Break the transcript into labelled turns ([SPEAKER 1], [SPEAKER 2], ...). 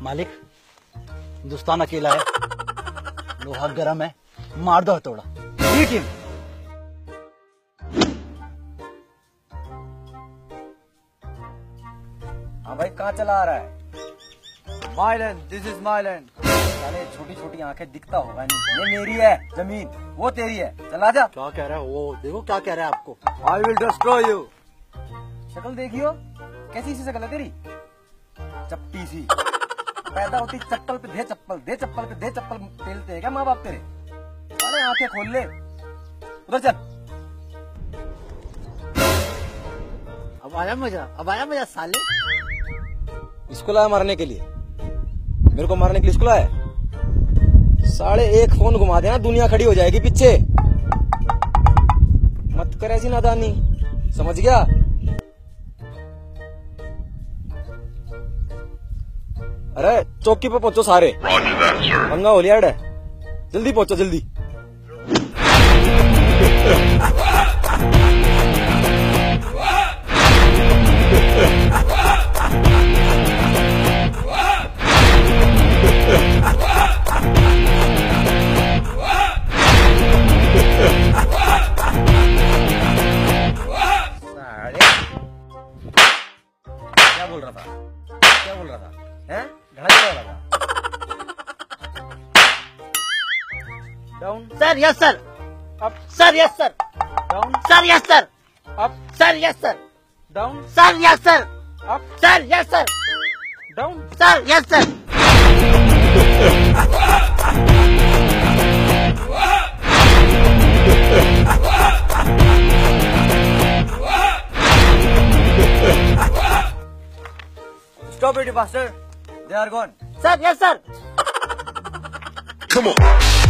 [SPEAKER 1] मालिक, हिंदुस्तान अकेला है, लोहा गरम है, मार दो हथौड़ा। ठीक है।
[SPEAKER 2] हाँ भाई, कहाँ चला आ रहा है? My land, this is my land. साले छोटी छोटी आंखें, दिखता होगा नहीं। ये मेरी है जमीन, वो तेरी है। चला जा।
[SPEAKER 1] क्या कह रहा है वो? देखो क्या कह रहा है आपको।
[SPEAKER 2] I will destroy you. शक्ल देखियो, कैसी सी शक्ल है तेरी, चपटी सी। पैदा होती चप्पल पे दे चप्पल, दे चप्पल पे दे चप्पल पेलते हैं क्या माँ बाप तेरे? अरे आंखें खोल ले, उधर चल।
[SPEAKER 1] अब आया मजा साले।
[SPEAKER 2] इसको लाया मारने के लिए? मेरे को मारने के लिए इसको लाया? साढ़े एक फोन घुमा देना, दुनिया खड़ी हो जाएगी पीछे। मत कर ऐसी नादानी, समझ गया? अरे चौकी पे पहुंचो सारे, पंगा हो लिया है। जल्दी पहुंचो जल्दी। क्या बोल रहा था? क्या बोल रहा था? हैं? घड़ा चला रहा था? Down.
[SPEAKER 1] Sir yes sir.
[SPEAKER 2] Up.
[SPEAKER 1] Sir yes sir.
[SPEAKER 2] Down.
[SPEAKER 1] Sir yes sir.
[SPEAKER 2] Up.
[SPEAKER 1] Sir yes sir.
[SPEAKER 2] Down.
[SPEAKER 1] Sir yes sir.
[SPEAKER 2] Up.
[SPEAKER 1] Sir yes sir.
[SPEAKER 2] Down.
[SPEAKER 1] Sir yes sir.
[SPEAKER 2] Stop it, you bastard! They are gone.
[SPEAKER 1] Sir yes sir.
[SPEAKER 3] Come on.